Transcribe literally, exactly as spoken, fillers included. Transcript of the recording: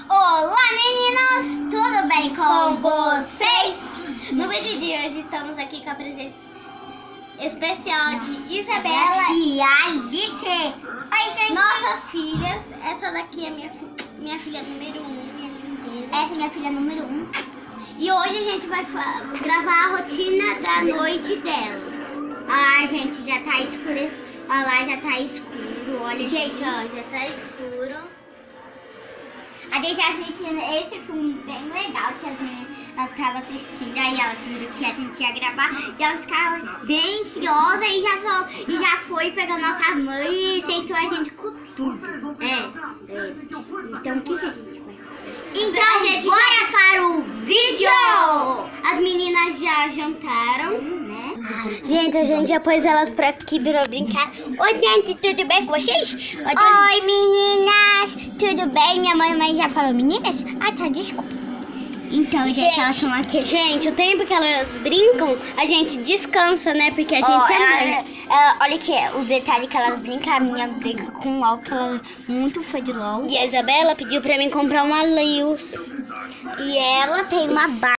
Olá meninas, tudo bem com, com vocês? No vídeo de hoje estamos aqui com a presença especial de Isabela e Alice. Oi, gente. Nossas filhas. Essa daqui é minha, minha filha número um, minha lindeza. Essa é minha filha número um. E hoje a gente vai gravar a rotina da noite delas. Ah, gente, já tá escuro. Olha lá, já tá escuro. Olha, gente, ó, já tá escuro. A gente assistindo esse filme bem legal que as meninas estavam assistindo. Aí elas viram que a gente ia gravar e elas ficaram bem ansiosas e já foi, e já foi pegar nossa mãe e sentou a gente com tudo. É. é. Então o que, que a gente vai? Então, gente, bora já... para o vídeo! As meninas já jantaram, né? Gente, a gente já pôs elas pra aqui pra brincar. Oi, gente, tudo bem com vocês? Oi, Oi meninas! Tudo bem? Minha mãe, mãe já falou meninas? Ah, tá, desculpa. Então, gente, gente, elas estão aqui. Gente, o tempo que elas brincam, a gente descansa, né? Porque a gente oh, é mãe. Ela, ela, olha aqui, o detalhe que elas brincam, a minha brinca com o LOL, que ela é muito fã de LOL. E a Isabela pediu pra mim comprar uma Lewis. E ela tem uma barra.